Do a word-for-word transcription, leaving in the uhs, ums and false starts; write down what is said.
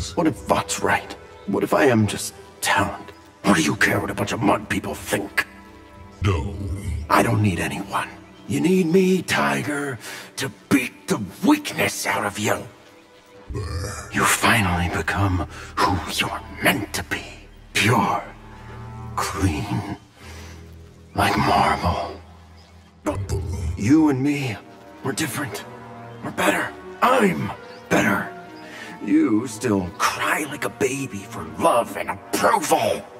is. What if Vought's right? What if I am just talent? What do you care what a bunch of mud people think? No. I don't need anyone. You need me, Tiger, to beat the weakness out of you. You finally become who you're meant to be. Pure, clean, like marble. You and me, we're different. We're better. I'm better. You still cry like a baby for love and approval.